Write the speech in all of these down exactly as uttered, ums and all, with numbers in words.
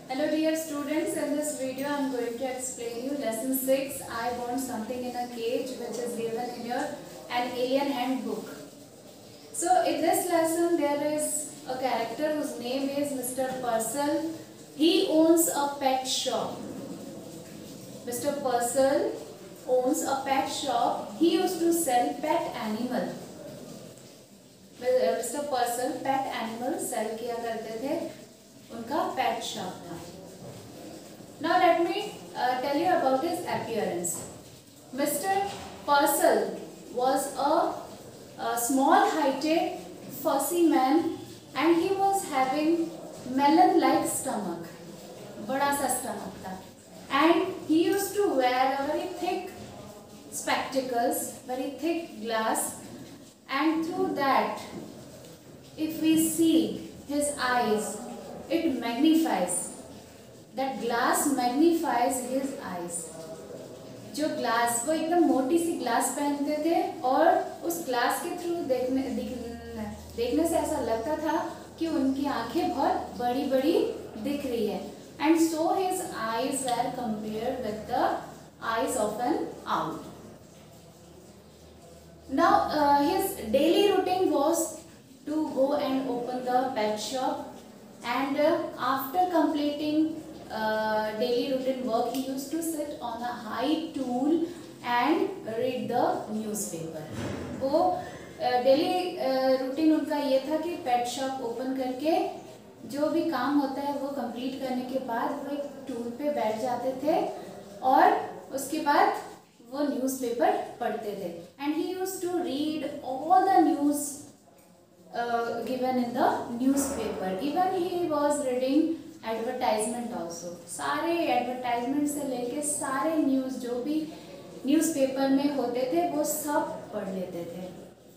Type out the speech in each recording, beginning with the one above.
Hello dear students, in this video I am going to explain you lesson six, I want something in a cage, which is given in your an alien handbook. So in this lesson there is a character whose name is Mister Purcell. He owns a pet shop. Mister Purcell owns a pet shop. He used to sell pet animal. Mister Purcell pet animal sell किया करते थे, उनका pet shop था. Now let me uh, tell you about his appearance. Mister Purcell was a, a small-heighted, fussy man, and he was having melon-like stomach. बड़ा सा stomach था. And he used to wear a very thick spectacles, very thick glass. And through that, if we see his eyes, it magnifies. That glass magnifies his eyes. जो glass, वो एकदम मोटी सी glass पहनते थे और उस ग्लास के थ्रू देखने देखने से ऐसा लगता था कि उनकी आंखें बहुत बड़ी बड़ी दिख रही है. And so his eyes were compared with the eyes of an owl. Now uh, his daily routine was to go and open the pet shop, and uh, after completing uh, daily routine work, he used to sit on a high stool and read the newspaper. वो daily routine उनका ये था कि pet shop open करके जो भी काम होता है वो कंप्लीट करने के बाद वो एक टूल पे बैठ जाते थे और उसके बाद वो न्यूज़पेपर पढ़ते थे. And he used to read all the news given in the newspaper. Even he was reading advertisement also. सारे एडवर्टाइजमेंट से लेके सारे न्यूज़ जो भी न्यूज़पेपर में होते थे वो सब पढ़ लेते थे.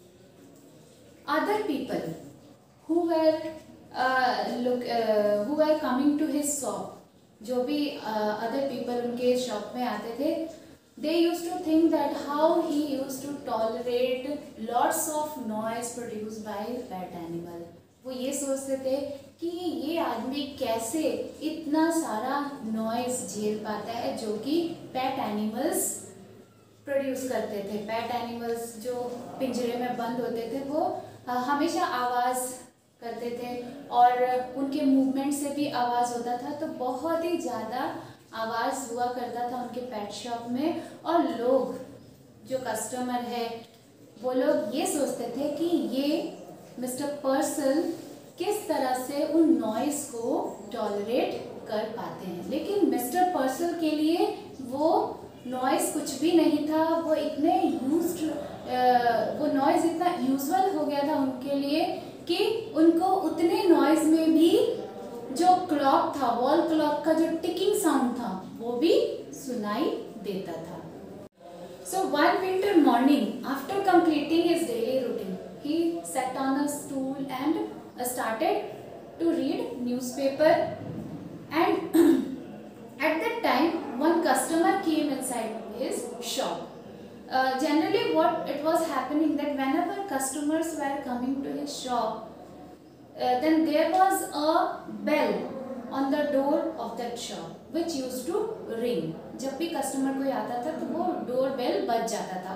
Other people who were look who were coming to his shop, जो भी अदर पीपल उनके शॉप में आते थे, they used to think that how he used to tolerate lots of noise produced by pet animal. वो ये सोचते थे कि ये आदमी कैसे इतना सारा नॉइज झेल पाता है जो कि पेट एनिमल्स प्रोड्यूस करते थे. पेट एनिमल्स जो पिंजरे में बंद होते थे वो हमेशा आवाज़ करते थे और उनके मूवमेंट से भी आवाज़ होता था, तो बहुत ही ज़्यादा आवाज़ हुआ करता था उनके पेट शॉप में. और लोग जो कस्टमर है वो लोग ये सोचते थे कि ये मिस्टर पर्सल किस तरह से उन नॉइज़ को टॉलरेट कर पाते हैं. लेकिन मिस्टर पर्सल के लिए वो नॉइज़ कुछ भी नहीं था. वो इतने यूज्ड वो नॉइज़ इतना यूजुअल हो गया था उनके लिए कि उनको उतने नॉइज़ में भी जो क्लॉक था, वॉल क्लॉक का जो टिकिंग साउंड था, वो भी सुनाई देता था. So one winter morning, after completing his daily routine, he sat on a stool and uh, started to read newspaper. And at that time, one customer came inside his shop. Uh, generally, what it was happening that whenever customers were coming to his shop, Uh, then there was a bell on the door of that shop which used to ring. जब भी customer कोई आता था तो वो door bell बज जाता था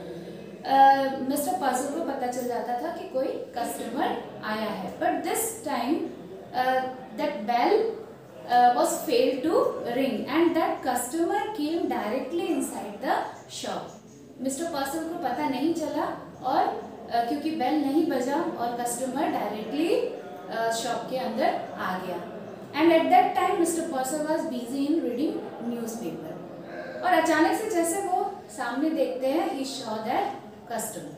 और मिस्टर पर्सल को पता चल जाता था कि कोई कस्टमर आया है. But this time that bell was failed to ring and that customer came directly inside the shop. Mister पर्सल को पता नहीं चला और Uh, क्योंकि बेल नहीं बजा और कस्टमर डायरेक्टली शॉप के अंदर आ गया. And at that time mister Purcell was busy in reading newspaper. और अचानक से जैसे वो सामने देखते हैं, he saw that customer.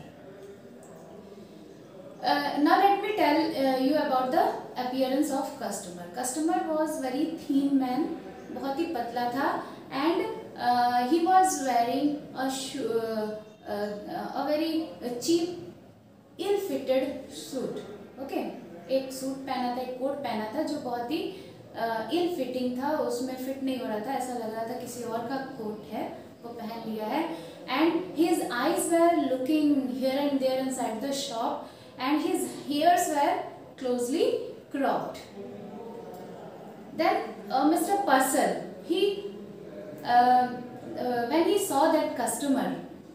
Now let me tell you about the appearance of customer. Customer was very thin man, बहुत ही पतला था. And he was wearing a very cheap ill fitted suit. Okay, एक सूट पहना था, एक coat पहना था जो बहुत ही इल फिटिंग था, उसमें फिट नहीं हो रहा था, ऐसा लग रहा था किसी और का कोट है वो पहन लिया है. And his eyes were looking here and there inside the shop and his hairs were closely cropped. Then uh, Mister Purcell, he uh, uh, when he saw that customer,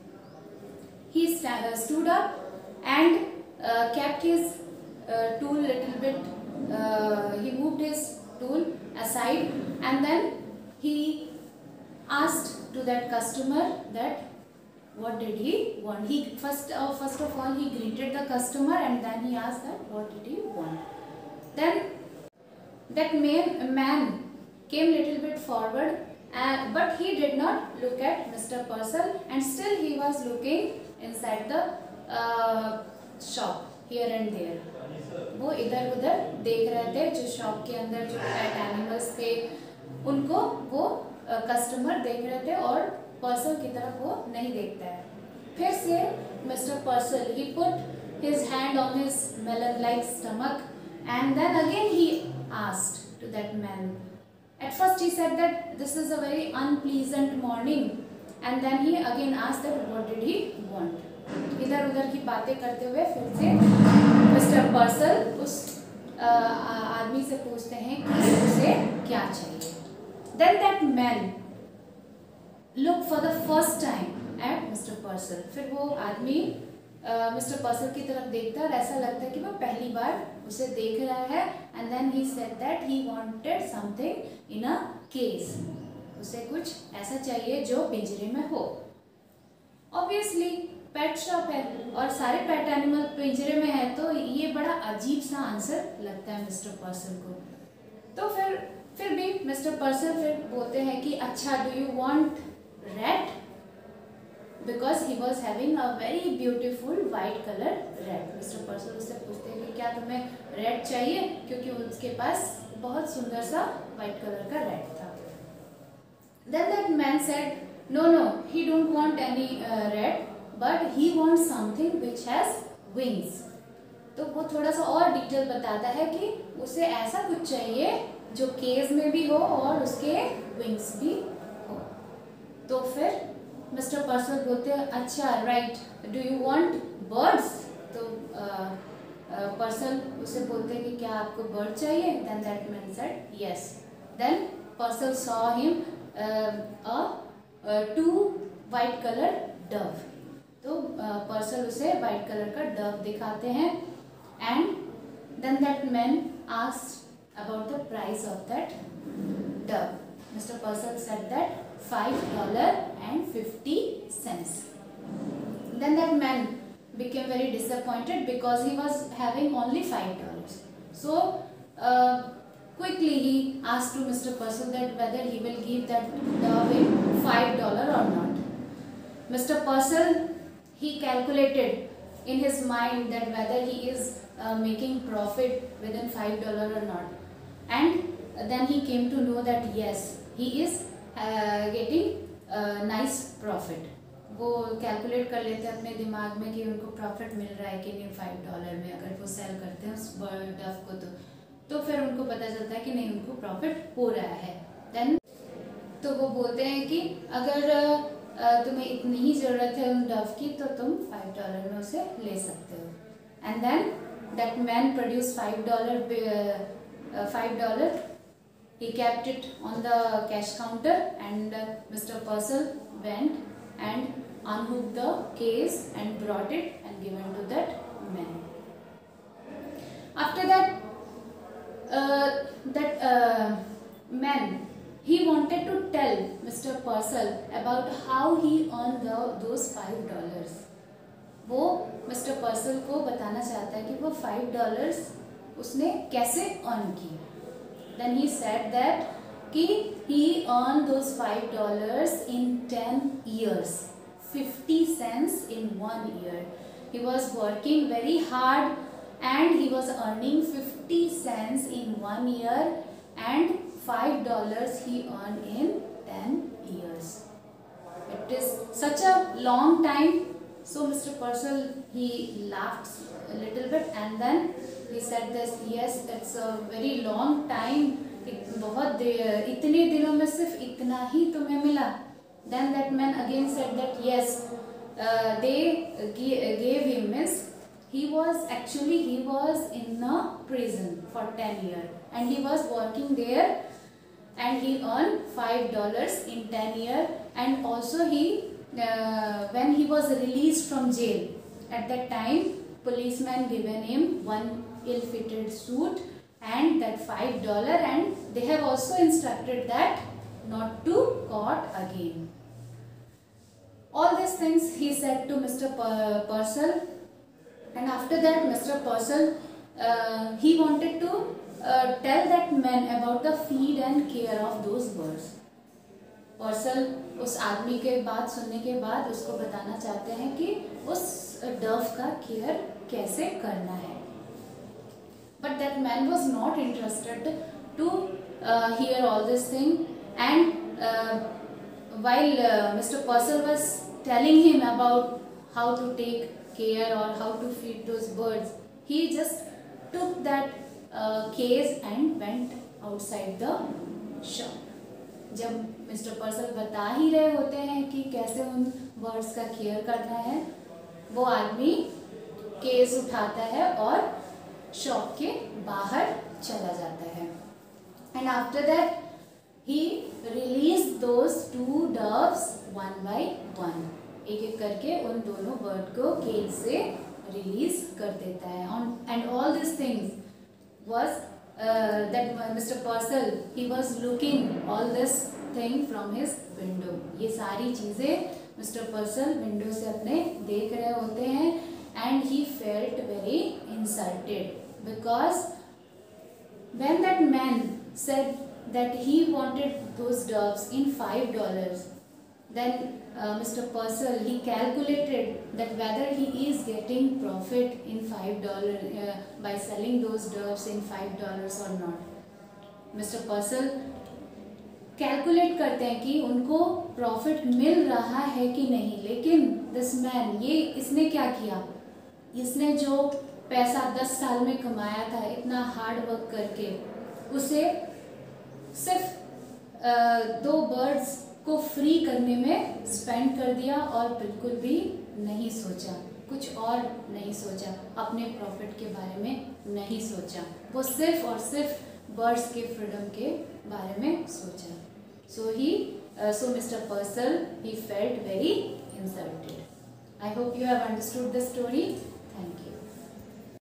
he st uh, stood up and uh, kept his uh, tool little bit. Uh, he moved his tool aside, and then he asked to that customer that what did he want. He first uh, first of all he greeted the customer, and then he asked that what did he want. Then that man, man came little bit forward, uh, but he did not look at Mister Purcell, and still he was looking inside the uh, shop here and there. वो इधर उधर देख रहे थे, जो shop के अंदर जो पेट एनिमल्स थे उनको वो कस्टमर देख रहे थे, और पर्सल की तरफ वो नहीं देखता है. फिर से mister Purcell he put his hand on his melon like stomach, and then again he asked to that man. At first he said that this is a very unpleasant morning, and then he again asked that what did he want. इधर उधर की बातें करते हुए फिर से mister पर्सल उस आदमी से पूछते हैं कि उसे क्या चाहिए. Then that man looked for the first time at Mister Purcell. फिर वो आदमी मिस्टर पर्सल की तरफ देखता है और ऐसा लगता है कि वो पहली बार उसे देख रहा है. And then he said that he wanted something in a case. उसे कुछ ऐसा चाहिए जो पिंजरे में हो. Obviously पेट शॉप है और सारे पेट एनिमल पिंजरे में है, तो ये बड़ा अजीब सा आंसर लगता है मिस्टर पर्सल को. तो फिर फिर भी मिस्टर पर्सल फिर बोलते हैं कि अच्छा, do you want red, because he was having a very beautiful white colour red. Mister Purcell उससे पूछते हैं कि क्या तुम्हें रेड चाहिए, क्योंकि उसके पास बहुत सुंदर सा वाइट कलर का रेड था. Then that man said no no, he don't want any red, but he want something which has wings. तो वो थोड़ा सा और डिटेल बताता है कि उसे ऐसा कुछ चाहिए जो केज में भी हो और उसके विंग्स भी हो. तो फिर मिस्टर पर्सल बोलते हैं अच्छा right, do you want birds. तो पर्सल उसे बोलते हैं कि क्या आपको बर्ड चाहिए. Then that man said yes. Then Purcell saw him a two white colour dove. तो पर्सल उसे वाइट कलर का डव दिखाते हैं. And then that man asked about the price of that dove. Mister Purcell said that five dollar and fifty cents. Then that man became very disappointed because he was having only five dollars. So uh, quickly he asked to Mister Purcell that whether he will give that dove in five dollar or not. Mister Purcell, he calculated in his mind that whether he is uh, making profit within five dollar or not, and then he came to know that yes, he is uh, getting uh, nice profit. वो calculate कर लेते हैं अपने दिमाग में कि उनको profit मिल रहा है कि नहीं फाइव डॉलर में, अगर वो सेल करते हैं उस बर्ड डव को. तो तो फिर उनको पता चलता है कि नहीं, उनको प्रॉफिट हो रहा है. देन तो वो बोलते हैं कि अगर तुम्हें इतनी ही ज़रूरत है उन डव की तो तुम फाइव डॉलर में उसे ले सकते हो. And then that man produce five dollar five dollar. He kept it on the cash counter, and uh, Mister Purcell went and unhooked the case and brought it and given to that man. After that, uh, that uh, man, he wanted to tell Mister Purcell about how he earned the, those five dollars. वो Mister Purcell को बताना चाहता है कि वो five dollars उसने कैसे earn किए. Then he said that कि he earned those five dollars in ten years, fifty cents in one year. He was working very hard and he was earning fifty cents in one year, and five dollars he earned in ten years. It is such a long time. So Mister Purcell, he laughed a little bit, and then he said this, yes, it's a very long time. बहुत इतने दिनों में सिर्फ इतना ही तुम्हें मिला. Then that man again said that yes, uh, they gave him, means he was actually he was in a prison for ten years and he was working there and he earned five dollars in ten years. And also he, uh, when he was released from jail, at that time policeman given him one ill-fitted suit and that five dollar, and they have also instructed that not to caught again. All these things he said to Mister Purcell, and after that Mister Purcell, uh, he wanted to uh, tell that man about the feed and care of those birds. पर्सल उस आदमी के बात सुनने के बाद उसको बताना चाहते हैं कि उस डव का केयर कैसे करना है. But that man was not interested to uh, hear all this thing, and uh, while uh, Mister Purcell was telling him about how to take care or how to feed those birds, he just took that uh, case and went outside the shop. जब mister Purcell बता ही रहे होते हैं कि कैसे उन birds का केयर करना है, वो आदमी केस उठाता है और शॉप के बाहर चला जाता है. And after that he release those two doves one by one. एक एक करके उन दोनों बर्ड को केज से रिलीज कर देता है. And all this things was Uh, that Mister Purcell, he was looking all this thing from his window. ये सारी चीजें Mister Purcell window से अपने देख रहे होते हैं, and he felt very insulted because when that man said that he wanted those doves in five dollars, then uh, Mister Purcell, he calculated that whether he is getting profit in five dollars uh, by selling those doves in five dollars or not. Mister Purcell calculate करते हैं कि उनको profit मिल रहा है कि नहीं. लेकिन this man, ये इसने क्या किया, इसने जो पैसा दस साल में कमाया था इतना हार्ड वर्क करके, उसे सिर्फ uh, दो बर्ड्स को फ्री करने में स्पेंड कर दिया और बिल्कुल भी नहीं सोचा, कुछ और नहीं सोचा, अपने प्रॉफिट के बारे में नहीं सोचा. वो सिर्फ और सिर्फ बर्ड्स के फ्रीडम के बारे में सोचा. So he so mister Purcell, he felt very insulted. I hope you have understood the story.